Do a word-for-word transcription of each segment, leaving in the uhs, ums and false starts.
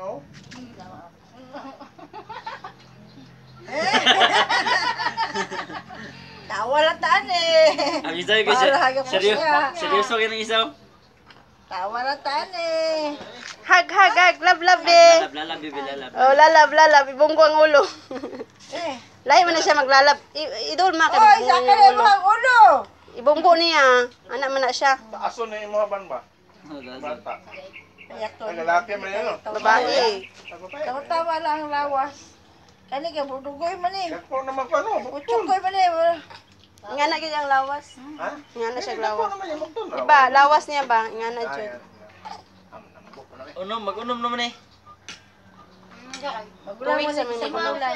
No. Tawa lang taan eh. Abi sabi ko Para siya. hagap ko Seryoso, siya. seryoso ka ng isaw. Tawa lang taan eh. Hag, hag, hag. Love, love, be. Lalab, lalab, bibi, lalab. Oh, lalab, lalab. Ibong ko ang ulo. Eh. Lahi man na siya maglalab. I idol ma kay Oy, ibong saka niya na ang ulo. mga ulo. Ibonggo niya. Anak man na siya. Taaso na yung mga ban ba? Bata. Ayak to. Ay, lalaki man yun, no? Babae. Tawa-tawa lang ang lawas. Kani ka budugoy man eh. Kakpo naman ko ano? Bukton. Utsukoy man eh. Nga na gyud ang lawas. Ha? Nga na siya Kakpo lawas. naman yung bukton. Diba, lawas niya ba? Nga na Ah, jud. yan. Am, nambok na rin. Unom, mag-unom naman eh. Magulang mo sa sa mga mga magulang.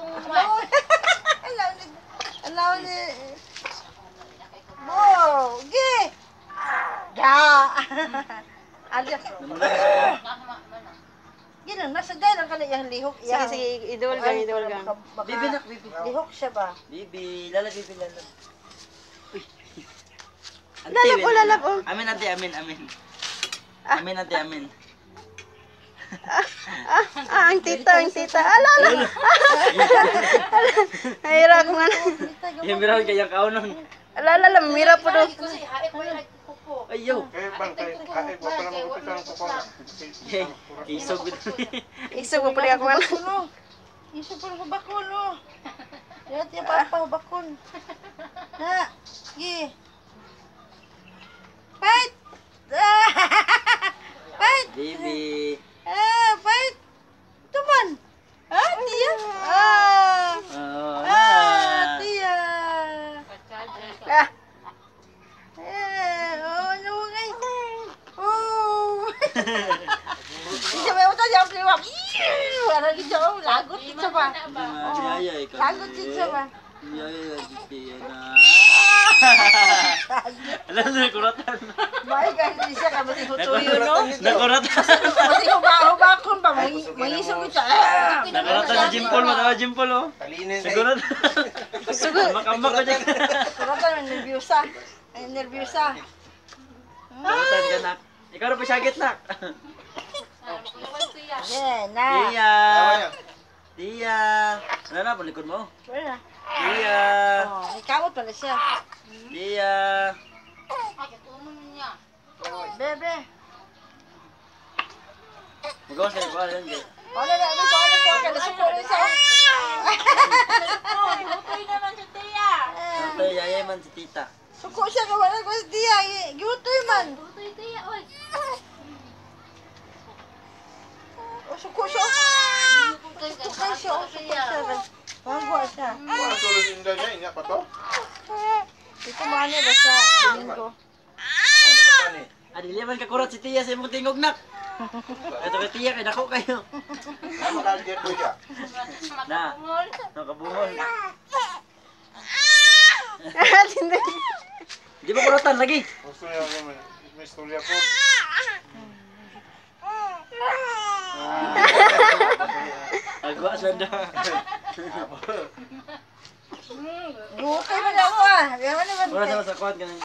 Alaw ni. Alaw ni. Bo, gi. Ja. Ada. Gino, nasa dahil ang kaniyang lihok. Sige, sige, idol gang, idol gang. Bibi nak, bibi. Lihok siya ba? Bibi, lalab, bibi, lalab. Uy. Ante, Lalab, wait. oh, lalab, oh. Amin, ante, amin, amin. Ah. Amin, ante, amin. Ah, ah, ang tita, ang tita. Ala, ala. Nahira ko nga. Yung biraw kayang kaunon. Ala, ala, ala. Mira po do. Ayaw. Eh, bantay. Kahit wala pala magupit ang kukongan. Yay, isog ito. Isog mo po rin ako nga. Bakuno. Iso po ng bakuno. Yan, tiya pa pa bakun. Ha, gi. Fight! Fight! Bibi. Ah, fight! Tuman! Ah, tiya! Ah! Oh, Ah, ah. tiya! Ah, Eh, oh, ano guys? Oh! Isa may utang yung liwak. Wala dito, lagot dito ba? Yaya, ikaw. Lagot dito ba? Yaya, dito na. Alam na, nakuratan. May ganyan siya ka, mati hutuyo, no? Nakuratan. Mati hubakon ba? Mangisog ito. Ah! Nakuratan si Jimpol, matawa Jimpol, oh. Talinin na Sigurad. Makambak ko dyan. Suratan, nervyosa. Ay, nervyosa. Nakuratan ka, nak. Ikaw na pa syagit, nak. Yeah, na. Tia. Tawa Tia. Ano na, palikod mo? Wala. Tia. Oh, ikamot pala siya. Tia. Bebe. Magawas ka pa rin, Jay. Ano na, ano ko, ano ko, kada suko rin siya. Ito, yaya man si tita. Suko siya, kawala ko sa diya. Giutoy man. O, suko siya. Suko siya, o, suko siya. Mangwa siya. Ano tulog yung dyan niya? Inya pa to? Ito mga nila sa linggo. Ano naman eh? Adili man kakurat si Tia sa imong tingog, nak. Ito kay Tia, kay dako kayo. Ano kalagyan ko siya? Na, nakabungol. hindi. Di ba kuratan lagi? Gusto niya ako may may istorya ko. Agwa sa da. Giutoy man ako ah. Yaman naman. Wala sa sa kuwan ka